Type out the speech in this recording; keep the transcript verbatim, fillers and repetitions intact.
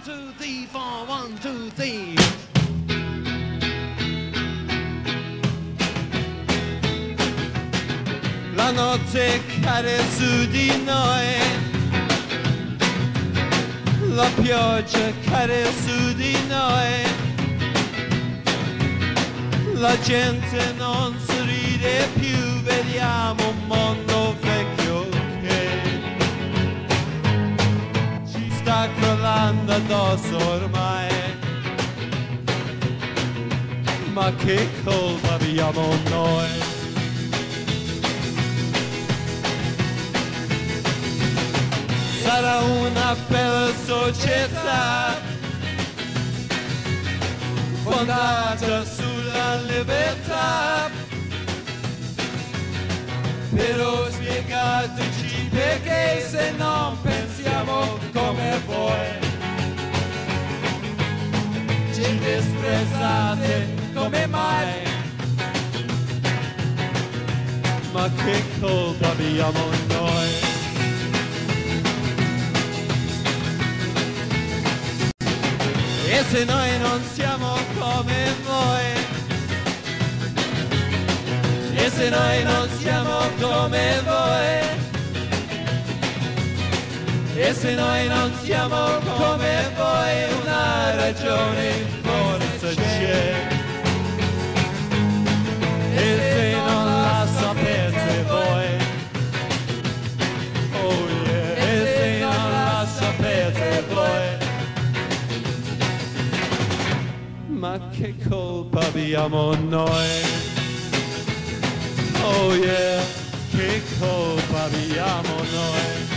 two, three, four, one, two, three. La notte cade su di noi, la pioggia cade su di noi, la gente non sorride più, vediamo un mondo vecchio che ci sta crollando addosso ormai. Ma che colpa abbiamo noi? Sarà una bella società fondata sulla libertà, però spiegateci perché se non pensiamo come voi, ci disprezzate come mai? Ma che colpa abbiamo noi? E se noi non siamo come voi, e se noi non siamo come voi, e se noi non siamo come voi, una ragione forse c'è. E se non la sapete voi, oh yeah, e se non la sapete voi, ma che colpa abbiamo noi? Oh yeah, che colpa abbiamo noi?